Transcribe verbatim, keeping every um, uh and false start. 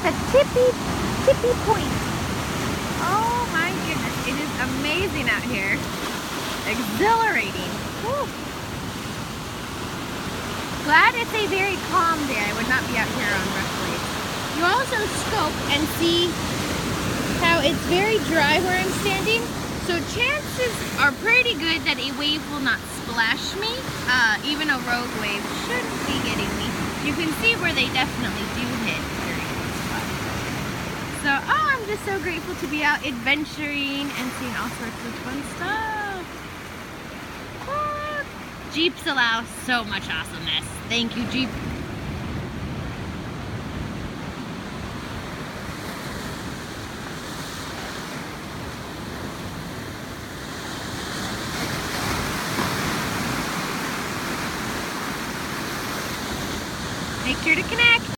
the tippy, tippy point. Oh my goodness, it is amazing out here. Exhilarating. Woo. Glad it's a very calm day. I would not be out here on rough waves. You also scope and see how it's very dry where I'm standing. So chances are pretty good that a wave will not splash me. Uh, even a rogue wave shouldn't be getting me. You can see where they definitely do hit very close by. So, oh, I'm just so grateful to be out adventuring and seeing all sorts of fun stuff. Ah, Jeeps allow so much awesomeness. Thank you, Jeep. Make sure to connect.